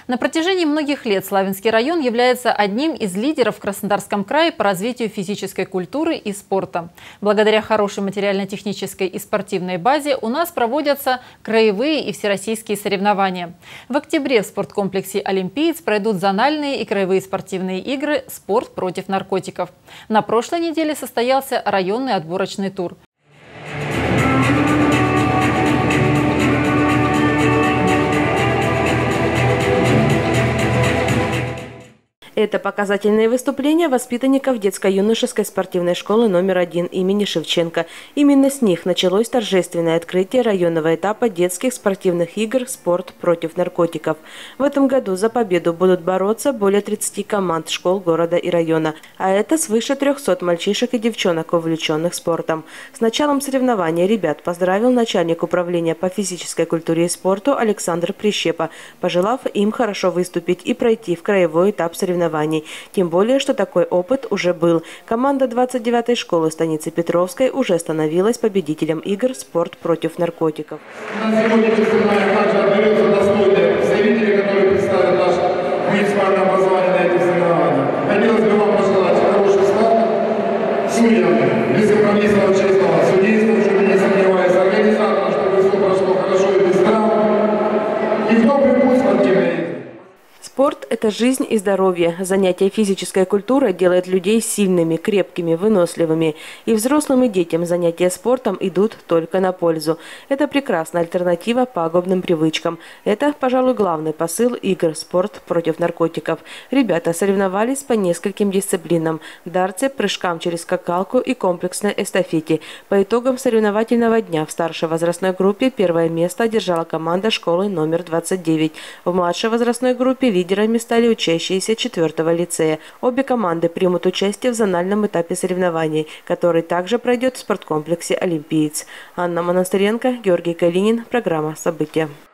На протяжении многих лет Славянский район является одним из лидеров в Краснодарском крае по развитию физической культуры и спорта. Благодаря хорошей материально-технической и спортивной базе у нас проводятся краевые и всероссийские соревнования. В октябре в спорткомплексе «Олимпиец» пройдут зональные и краевые спортивные игры «Спорт против наркотиков». На прошлой неделе состоялся районный отборочный тур. Это показательные выступления воспитанников детско-юношеской спортивной школы номер 1 имени Шевченко. Именно с них началось торжественное открытие районного этапа детских спортивных игр «Спорт против наркотиков». В этом году за победу будут бороться более 30 команд школ города и района, а это свыше 300 мальчишек и девчонок, увлеченных спортом. С началом соревнования ребят поздравил начальник управления по физической культуре и спорту Александр Прищепа, пожелав им хорошо выступить и пройти в краевой этап соревнований. Тем более, что такой опыт уже был. Команда 29-й школы станицы Петровской уже становилась победителем игр «Спорт против наркотиков». На сегодняшний турнир также отдается достойные представители, которые представят наш муниципальное образование на этих соревнованиях. Хотелось бы вам пожелать хороших стартов судьям, бескомпромиссного честного судейства, чтобы не сомневаясь, организаторам, чтобы все прошло хорошо и без травм. И в добрый путь спортивной игры. Спорт – это жизнь и здоровье. Занятие физической культурой делает людей сильными, крепкими, выносливыми. И взрослым, и детям занятия спортом идут только на пользу. Это прекрасная альтернатива пагубным привычкам. Это, пожалуй, главный посыл игр «Спорт против наркотиков». Ребята соревновались по нескольким дисциплинам – дартсе, прыжкам через скакалку и комплексной эстафете. По итогам соревновательного дня в старшей возрастной группе первое место одержала команда школы номер 29. В младшей возрастной группе лидерами стали учащиеся 4-го лицея. Обе команды примут участие в зональном этапе соревнований, который также пройдет в спорткомплексе «Олимпиец». Анна Монастыренко, Георгий Калинин. Программа «События».